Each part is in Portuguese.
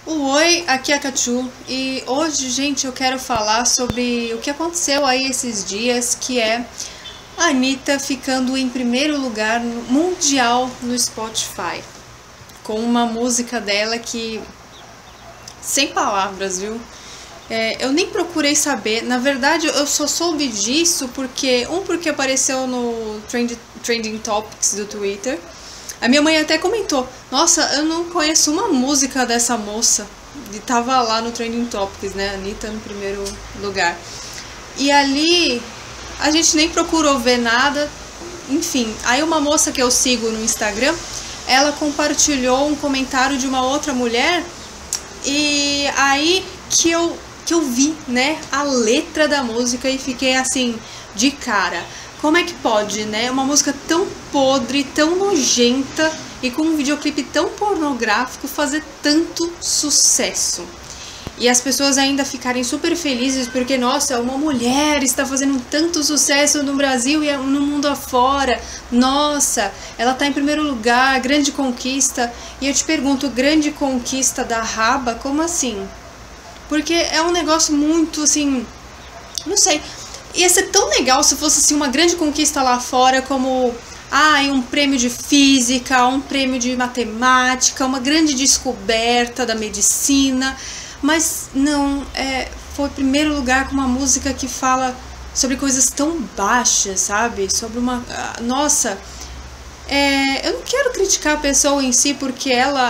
Oi, aqui é a Catu e hoje, gente, eu quero falar sobre o que aconteceu aí esses dias, que é a Anitta ficando em primeiro lugar mundial no Spotify, com uma música dela que, sem palavras, viu? Eu nem procurei saber, na verdade eu só soube disso porque apareceu no Trending Topics do Twitter. A minha mãe até comentou, nossa, eu não conheço uma música dessa moça. E tava lá no Trending Topics, né, Anitta no primeiro lugar. E ali, a gente nem procurou ver nada, enfim. Aí uma moça que eu sigo no Instagram, ela compartilhou um comentário de uma outra mulher. E aí que eu vi, né, a letra da música e fiquei assim, de cara. Como é que pode, né? Uma música tão podre, tão nojenta e com um videoclipe tão pornográfico fazer tanto sucesso. E as pessoas ainda ficarem super felizes porque, nossa, uma mulher está fazendo tanto sucesso no Brasil e no mundo afora. Nossa, ela está em primeiro lugar, grande conquista. E eu te pergunto, grande conquista da raba? Como assim? Porque é um negócio muito, assim, não sei... Ia ser tão legal se fosse assim, uma grande conquista lá fora, como um prêmio de física, um prêmio de matemática, uma grande descoberta da medicina. Mas não, foi primeiro lugar com uma música que fala sobre coisas tão baixas, sabe? Sobre uma... Nossa, eu não quero criticar a pessoa em si porque ela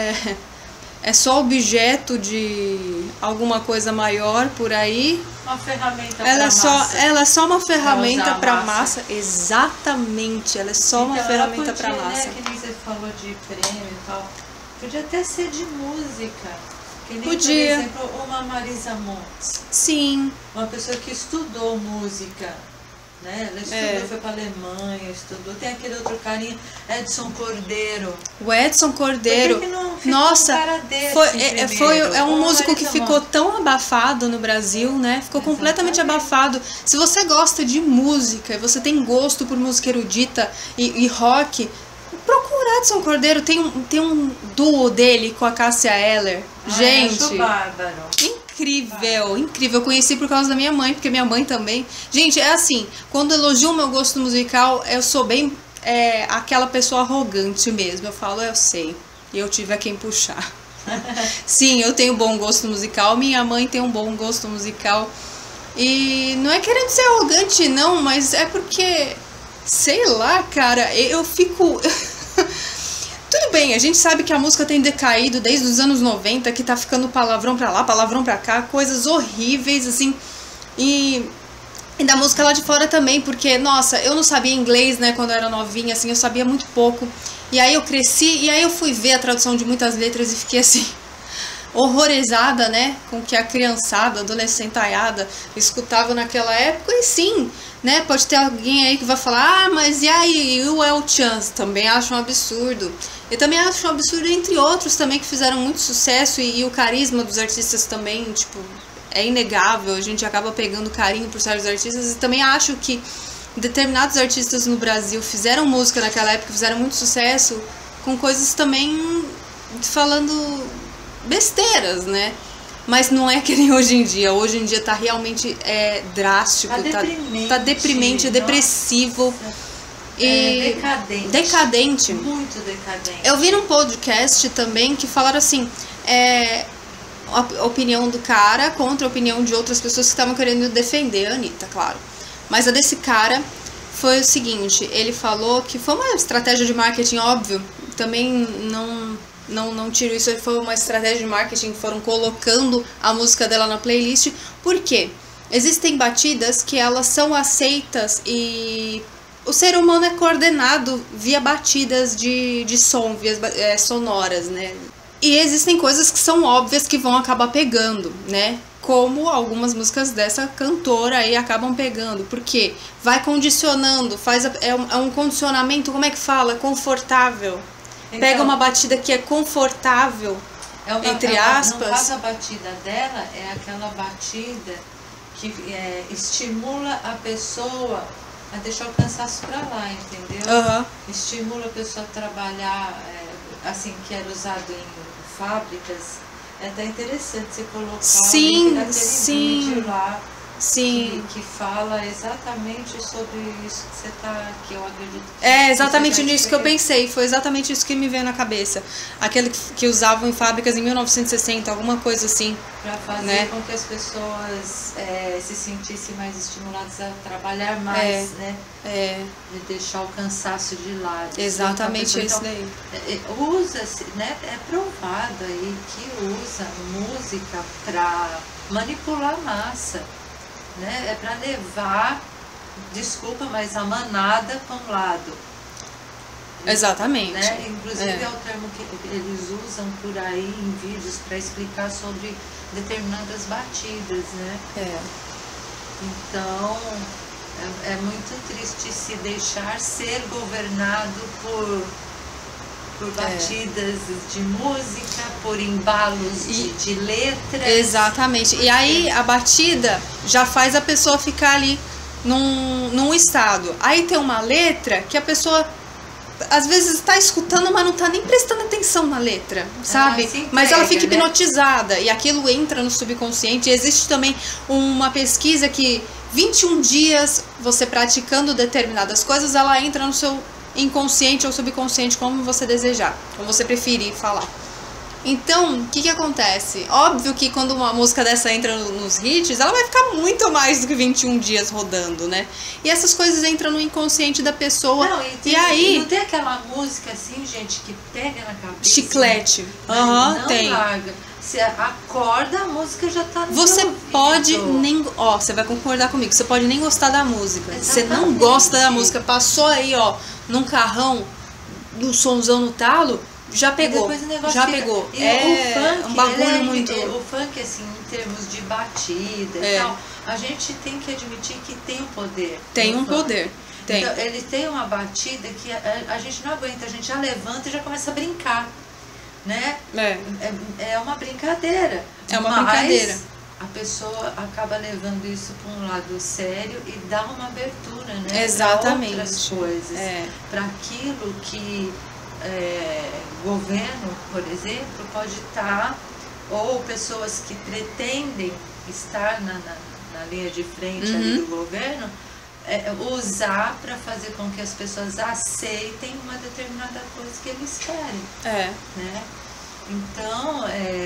é só objeto de alguma coisa maior por aí. Uma ferramenta ela pra massa. Ela é só uma ferramenta para massa. Exatamente, ela é só uma ferramenta para massa. Né, que nem você falou de prêmio e tal. Podia até ser de música. Que nem, podia. por exemplo, uma Marisa Monte. Sim. Uma pessoa que estudou música. Né? Ela estudou, foi pra Alemanha, estudou. Tem aquele outro carinha, Edson Cordeiro. O Edson Cordeiro. Por que não ficou nossa, um cara desse é um músico que ficou tão abafado no Brasil, né? Ficou completamente abafado. Se você gosta de música, você tem gosto por música erudita e rock, procura Edson Cordeiro. Tem um duo dele com a Cássia Eller. Gente, acho bárbaro. Incrível, incrível. Eu conheci por causa da minha mãe, porque minha mãe também. Gente, é assim, quando elogio o meu gosto musical, eu sou bem aquela pessoa arrogante mesmo. Eu falo, eu sei, e eu tive a quem puxar. Sim, eu tenho bom gosto musical, minha mãe tem um bom gosto musical. E não é querendo ser arrogante, não, mas é porque, sei lá, cara, eu fico... Tudo bem, a gente sabe que a música tem decaído desde os anos 90, que tá ficando palavrão pra lá, palavrão pra cá, coisas horríveis, assim, e da música lá de fora também, porque, nossa, eu não sabia inglês, né, quando eu era novinha, assim, eu sabia muito pouco, e aí eu cresci, e aí eu fui ver a tradução de muitas letras e fiquei, assim, horrorizada, né, com o que a criançada, adolescentaiada, escutava naquela época, e sim, né, pode ter alguém aí que vai falar, mas e aí, o El Chance? Também acho um absurdo. Eu também acho um absurdo, entre outros também, que fizeram muito sucesso, e o carisma dos artistas também, tipo, é inegável, a gente acaba pegando carinho por certos artistas, e também acho que determinados artistas no Brasil fizeram música naquela época, fizeram muito sucesso, com coisas também falando besteiras, né? Mas não é que nem hoje em dia. Hoje em dia tá realmente drástico, tá deprimente, é depressivo. E decadente. Muito decadente. Eu vi num podcast também que falaram assim, a opinião do cara contra a opinião de outras pessoas que estavam querendo defender a Anitta, claro. Mas a desse cara foi o seguinte, ele falou que foi uma estratégia de marketing, óbvio, também não tiro isso, foi uma estratégia de marketing, foram colocando a música dela na playlist. Por quê? Existem batidas que elas são aceitas e o ser humano é coordenado via batidas de som, via sonoras, né? E existem coisas que são óbvias que vão acabar pegando, né? Como algumas músicas dessa cantora aí acabam pegando, porque vai condicionando, é um condicionamento, como é que fala? Confortável. Então, pega uma batida que é confortável, entre aspas. No caso, a batida dela é aquela batida que estimula a pessoa a deixar o cansaço pra lá, entendeu? Estimula a pessoa a trabalhar, assim, que era usado em fábricas, É até interessante você colocar Sim, o link daquele sim. vídeo lá. Sim. Que fala exatamente sobre isso que você tá, que eu acredito que É exatamente você nisso que eu pensei, foi exatamente isso que me veio na cabeça. Aquele que usavam em fábricas em 1960, alguma coisa assim. Para fazer, né, com que as pessoas se sentissem mais estimuladas a trabalhar mais, né? De deixar o cansaço de lado. Exatamente isso daí. Usa-se, né? É provado aí que usa música para manipular a massa. Né? É para levar, desculpa, mas a manada para um lado. Exatamente. Né? Inclusive é o termo que eles usam por aí em vídeos para explicar sobre determinadas batidas, né? Então é muito triste se deixar ser governado por batidas de música, por embalos de letras. Exatamente. E aí a batida já faz a pessoa ficar ali num estado. Aí tem uma letra que a pessoa às vezes está escutando, mas não está nem prestando atenção na letra, sabe? Mas ela fica hipnotizada, né? E aquilo entra no subconsciente. E existe também uma pesquisa que 21 dias você praticando determinadas coisas, ela entra no seu inconsciente ou subconsciente, como você desejar, como você preferir falar. Então, o que acontece? Óbvio que quando uma música dessa entra nos hits, ela vai ficar muito mais do que 21 dias rodando, né? E essas coisas entram no inconsciente da pessoa. Não, e aí... Não tem aquela música assim, gente, que pega na cabeça? Chiclete. Não tem. Larga. Você acorda, a música já tá no Você seu pode ouvido. nem... Ó, você vai concordar comigo. Você pode nem gostar da música. Você não gosta da música. Passou aí, ó, num carrão, no sonzão no talo... Já pegou, já pegou. E o funk, um bagulho muito... O funk, assim, em termos de batida e tal, a gente tem que admitir que tem um poder. Tem um poder, tem. Então, ele tem uma batida que a gente não aguenta, a gente já levanta e já começa a brincar, né? É uma brincadeira. É uma brincadeira. A pessoa acaba levando isso para um lado sério e dá uma abertura, né? Exatamente. Para outras coisas. Para aquilo que... governo, por exemplo, pode estar, ou pessoas que pretendem estar na linha de frente ali do governo, usar para fazer com que as pessoas aceitem uma determinada coisa que eles querem. Né? Então,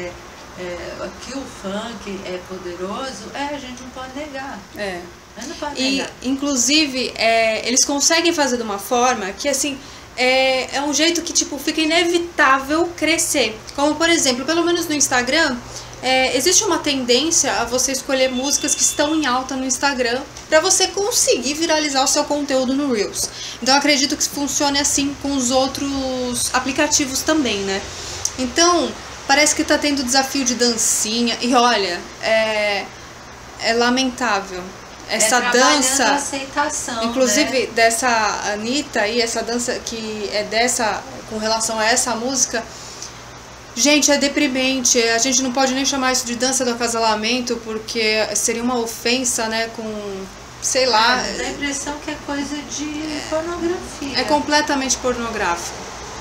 que o funk é poderoso, a gente não pode negar. Não pode negar. Inclusive, eles conseguem fazer de uma forma que, assim, é um jeito que, tipo, fica inevitável crescer. Como, por exemplo, pelo menos no Instagram, existe uma tendência a você escolher músicas que estão em alta no Instagram para você conseguir viralizar o seu conteúdo no Reels. Então, eu acredito que funcione assim com os outros aplicativos também, né? Então, parece que tá tendo desafio de dancinha. E olha, é lamentável. Essa dança, aceitação, inclusive, né? Dessa Anitta e essa dança que é dessa, com relação a essa música, gente, é deprimente. A gente não pode nem chamar isso de dança do acasalamento, porque seria uma ofensa, né, com, sei lá... Dá a impressão que é coisa de pornografia. É completamente pornográfico.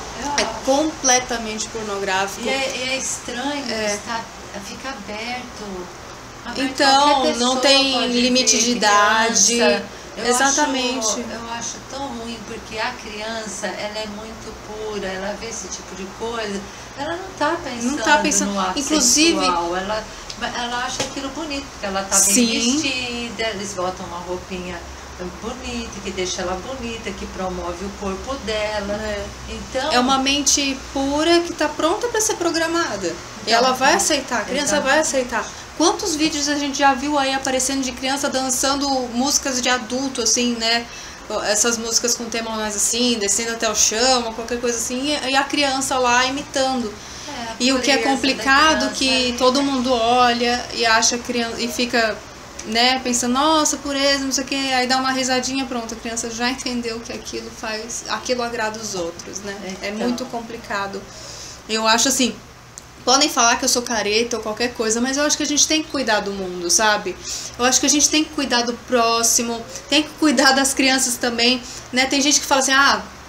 Completamente pornográfico. E é estranho, fica aberto. Então, não tem limite de idade. Exatamente. Eu acho tão ruim, porque a criança, ela é muito pura, ela vê esse tipo de coisa, ela não tá pensando no ato inclusive sexual, ela acha aquilo bonito, porque ela tá bem vestida, eles botam uma roupinha bonita, que deixa ela bonita, que promove o corpo dela. Então, é uma mente pura que tá pronta para ser programada. E ela vai aceitar, a criança vai aceitar. Quantos vídeos a gente já viu aí aparecendo de criança dançando músicas de adulto, assim, né? Essas músicas com tema mais assim, descendo até o chão, ou qualquer coisa assim, e a criança lá imitando. E o que é complicado que todo mundo olha e acha criança e fica, né, pensando, nossa, pureza, não sei o que, aí dá uma risadinha, pronto, a criança já entendeu que aquilo faz, aquilo agrada os outros, né? É muito complicado. Eu acho assim, podem falar que eu sou careta ou qualquer coisa, mas eu acho que a gente tem que cuidar do mundo, sabe? Eu acho que a gente tem que cuidar do próximo, tem que cuidar das crianças também, né? Tem gente que fala assim,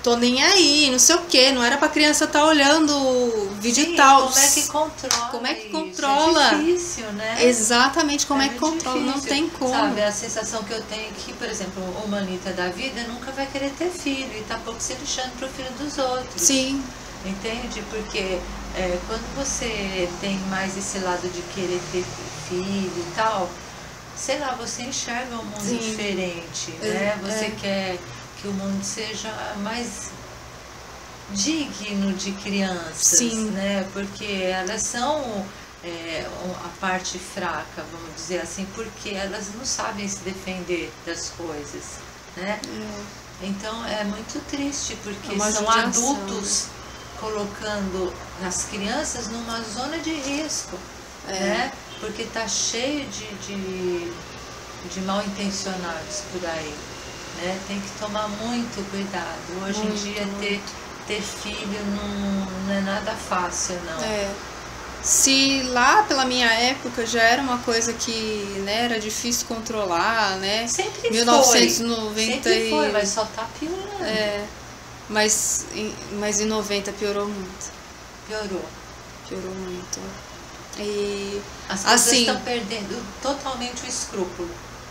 tô nem aí, não sei o que, não era pra criança estar olhando vídeo e tal. Como é que controla? Como é que isso? controla? É difícil, né? Exatamente, como é que controla? Difícil. Não tem como. Sabe, a sensação que eu tenho que, por exemplo, uma Anitta da vida nunca vai querer ter filho e tá pouco se lixando pro filho dos outros. Sim. Entende? Porque quando você tem mais esse lado de querer ter filho e tal, sei lá, você enxerga um mundo diferente, né? Você quer que o mundo seja mais digno de crianças, né? Porque elas são a parte fraca, vamos dizer assim, porque elas não sabem se defender das coisas, né? Então é muito triste, porque são adultos colocando as crianças numa zona de risco, né? Porque tá cheio de mal intencionados por aí, né? Tem que tomar muito cuidado. Hoje em dia ter filho não é nada fácil, não. Se lá pela minha época já era uma coisa que, né, era difícil controlar, né? Sempre 1990 Sempre foi, mas só tá piorando. Mas em 90 piorou muito. Piorou muito. E as pessoas estão perdendo totalmente o escrúpulo.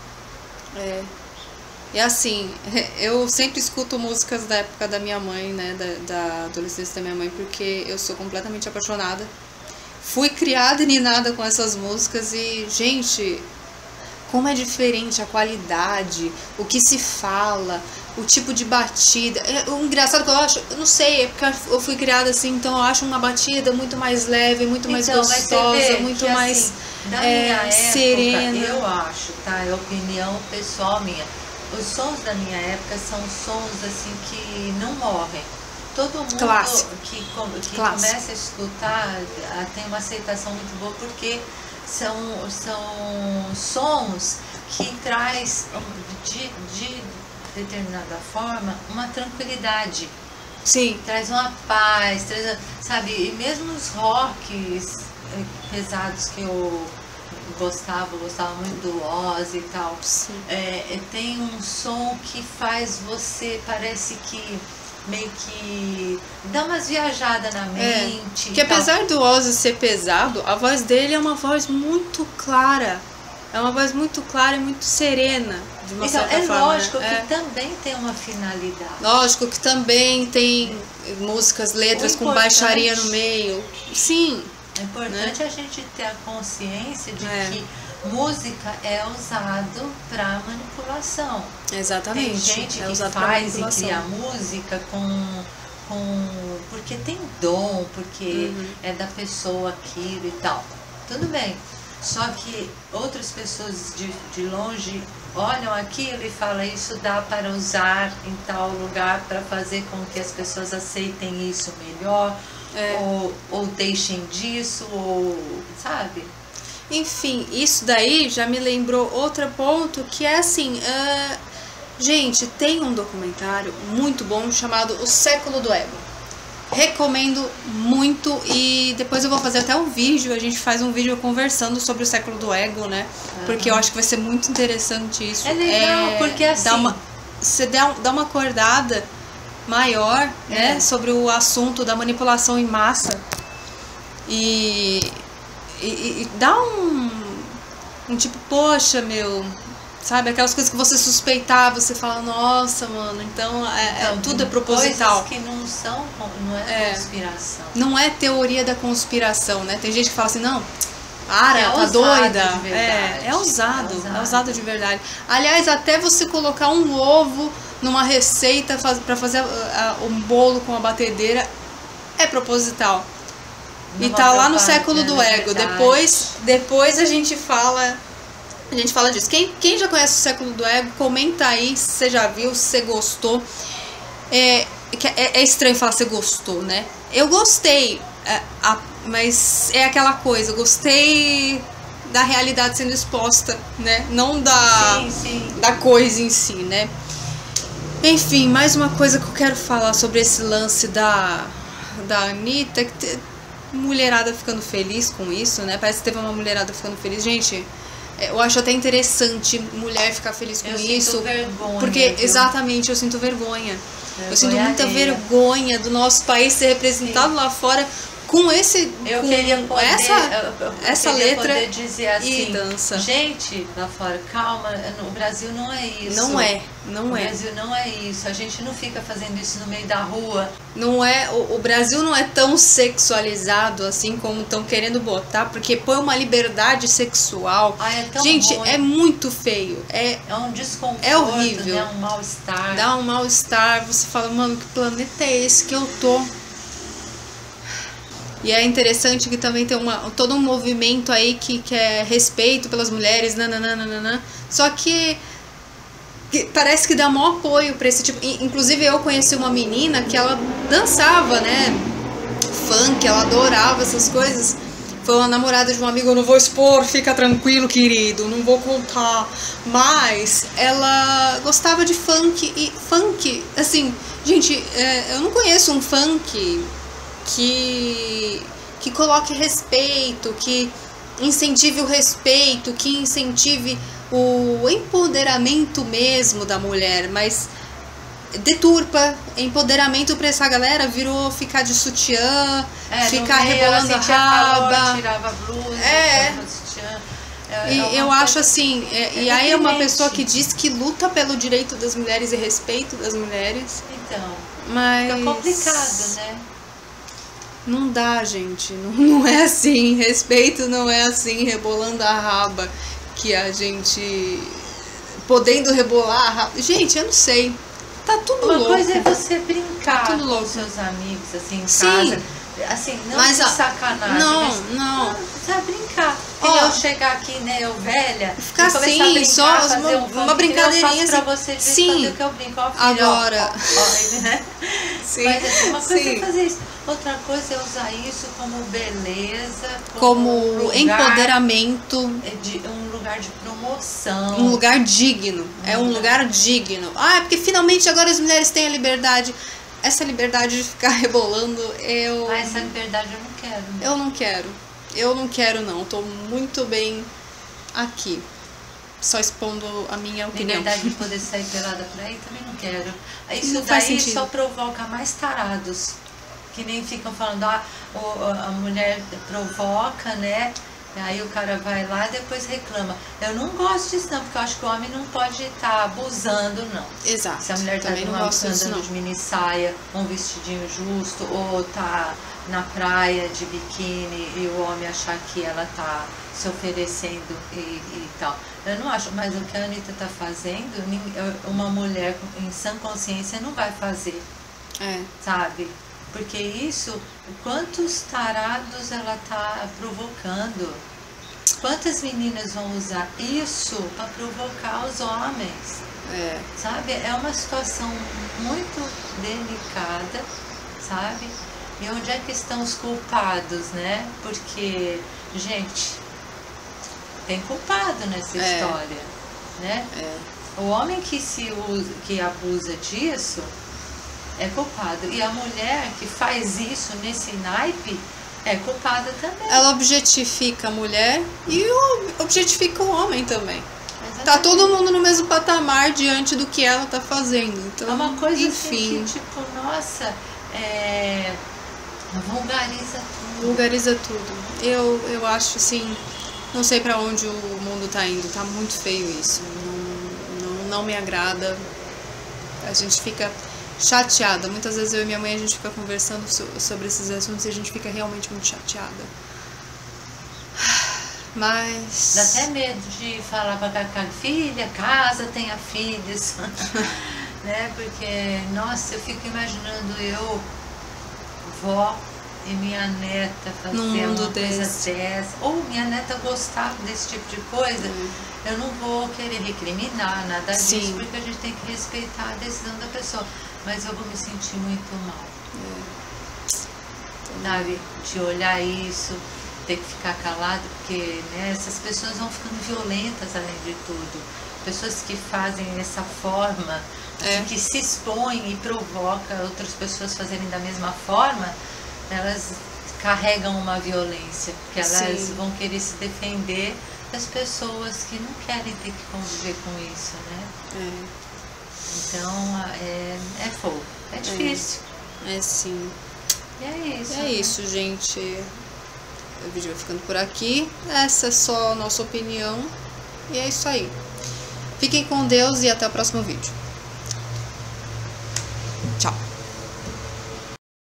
E assim, eu sempre escuto músicas da época da minha mãe, né, da adolescência da minha mãe, porque eu sou completamente apaixonada. Fui criada e ninada com essas músicas e, gente, como é diferente a qualidade, o que se fala, o tipo de batida. O engraçado que eu acho, eu não sei, é porque eu fui criada assim, então eu acho uma batida muito mais leve, muito mais gostosa, muito mais assim, da minha época, serena. Eu acho, tá? É opinião pessoal minha. Os sons da minha época são sons assim que não morrem. Todo mundo que começa a escutar tem uma aceitação muito boa, porque são sons que traz de determinada forma uma tranquilidade. Sim. Traz uma paz, sabe? E mesmo os rocks pesados que eu gostava muito do Ozzy e tal, tem um som que faz você, parece que meio que dá umas viajadas na mente. Que apesar do Ozzy ser pesado, a voz dele é uma voz muito clara. É uma voz muito clara e muito serena, de uma certa forma. Lógico que também tem uma finalidade. Lógico que também tem músicas, letras com baixaria no meio. Sim. É importante a gente ter a consciência de que música é usado para manipulação. Exatamente. Tem gente que faz e cria música porque tem dom, porque é da pessoa aquilo e tal. Tudo bem. Só que outras pessoas de longe olham aquilo e falam, isso dá para usar em tal lugar para fazer com que as pessoas aceitem isso melhor, ou deixem disso, ou sabe? Enfim, isso daí já me lembrou outro ponto, que é assim, gente, tem um documentário muito bom chamado O Século do Ego. Recomendo muito, e depois eu vou fazer até um vídeo, a gente faz um vídeo conversando sobre o século do ego, né? Porque eu acho que vai ser muito interessante isso. É legal, porque assim... Você dá uma acordada maior, né? Sobre o assunto da manipulação em massa. E dá um tipo, poxa, meu... Sabe, aquelas coisas que você suspeitava, você fala, nossa, mano, então tudo é proposital. Coisas que não é conspiração. Não é teoria da conspiração, né? Tem gente que fala assim, não, tá doida. É usado de verdade. Aliás, até você colocar um ovo numa receita para fazer um bolo com a batedeira é proposital. E tá lá no século do ego. Depois a gente fala disso. Quem já conhece o século do ego, comenta aí se você já viu, se você gostou. É estranho falar se você gostou, né? Eu gostei, mas é aquela coisa, eu gostei da realidade sendo exposta, né? Não da coisa em si, né? Enfim, mais uma coisa que eu quero falar sobre esse lance da Anitta, mulherada ficando feliz com isso, né? Parece que teve uma mulherada ficando feliz. Gente, eu acho até interessante mulher ficar feliz com isso. Sinto vergonha, porque, viu? exatamente, eu sinto vergonha. Eu sinto muita vergonha do nosso país ser representado lá fora com esse, eu com queria poder, essa queria letra poder dizer assim, e dança. Gente, lá fora, calma, o Brasil não é isso. Não é. O Brasil não é isso. A gente não fica fazendo isso no meio da rua. Não é, o Brasil não é tão sexualizado assim como estão querendo botar, porque põe uma liberdade sexual. É tão gente, ruim. é muito feio. É um desconforto, é horrível. Né? Um mal-estar. Dá um mal-estar. Você fala, mano, que planeta é esse que eu tô? E é interessante que também tem todo um movimento aí que quer respeito pelas mulheres, nananana. Só que parece que dá maior apoio pra esse tipo. Inclusive eu conheci uma menina que ela dançava, né? Funk, ela adorava essas coisas. Foi uma namorada de um amigo, eu não vou expor, fica tranquilo, querido, não vou contar. Mas ela gostava de funk. E funk, assim, gente, eu não conheço um funk que coloque respeito, que incentive o respeito, que incentive o empoderamento mesmo da mulher, mas deturpa empoderamento pra essa galera, virou ficar de sutiã, ficar rebolando a raba, calor, tirava a blusa, sutiã. E eu acho assim, e aí é uma pessoa que diz que luta pelo direito das mulheres e respeito das mulheres. Então, mas fica complicado, né? Não dá, gente, não é assim, respeito não é assim, rebolando a raba, que a gente, podendo rebolar a raba, gente, eu não sei, tá tudo louco. Uma coisa é você brincar tudo louco. com seus amigos, assim, em Sim. casa, assim, não Mas de sacanagem, não. Você vai brincar. Eu chegar aqui, né, eu velha, ficar e assim, a brincar, só fazer uma brincadeirinha assim. Pra assim. você de Sim. fazer o que eu brinco, ó, filho, agora. Né? Sim. Mas assim, uma coisa Sim. é fazer isso. Outra coisa é usar isso como beleza, como um lugar, empoderamento, um lugar de promoção. Um lugar digno. É um lugar digno. É porque finalmente agora as mulheres têm a liberdade. Essa liberdade de ficar rebolando, essa liberdade eu não quero. Eu não quero. Eu não quero, não. Eu tô muito bem aqui. Só expondo a minha opinião. Liberdade de poder sair pelada por aí, também não quero. Isso não faz daí sentido. só provoca mais tarados. Que nem ficam falando, a mulher provoca, né? Aí o cara vai lá e depois reclama. Eu não gosto disso não, porque eu acho que o homem não pode estar abusando, não. Exato. Se a mulher tá andando de mini saia, um vestidinho justo, ou tá na praia de biquíni e o homem achar que ela tá se oferecendo e tal. Eu não acho, mas o que a Anitta tá fazendo, uma mulher em sã consciência não vai fazer. Sabe? Porque isso, quantos tarados ela tá provocando? Quantas meninas vão usar isso para provocar os homens? Sabe? É uma situação muito delicada, sabe? E onde é que estão os culpados, né? Porque, gente, tem culpado nessa história, né? O homem que abusa disso é culpado. E a mulher que faz isso nesse naipe é culpada também. Ela objetifica a mulher e objetifica o homem também. Exatamente. Tá todo mundo no mesmo patamar diante do que ela tá fazendo. Então, é uma coisa enfim. assim que, tipo, nossa, vulgariza tudo. Vulgariza tudo. Eu acho assim, não sei pra onde o mundo tá indo. Tá muito feio isso. Não me agrada. A gente fica chateada. Muitas vezes eu e minha mãe a gente fica conversando sobre esses assuntos e a gente fica realmente muito chateada. Mas... Dá até medo de falar pra Cacá, filha, casa, tenha filhos. Né? Porque, nossa, eu fico imaginando eu, vó, e minha neta fazer uma coisa dessa. Ou minha neta gostar desse tipo de coisa. Eu não vou querer recriminar nada disso, porque a gente tem que respeitar a decisão da pessoa. Mas eu vou me sentir muito mal. Sabe? De olhar isso, ter que ficar calado, porque, né, essas pessoas vão ficando violentas além de tudo. Pessoas que fazem essa forma, que se expõem e provocam outras pessoas fazerem da mesma forma, elas carregam uma violência, porque elas vão querer se defender das pessoas que não querem ter que conviver com isso, né? Então, é fogo. É difícil. É sim. E é isso. É isso, gente. O vídeo vai ficando por aqui. Essa é só a nossa opinião. E é isso aí. Fiquem com Deus e até o próximo vídeo.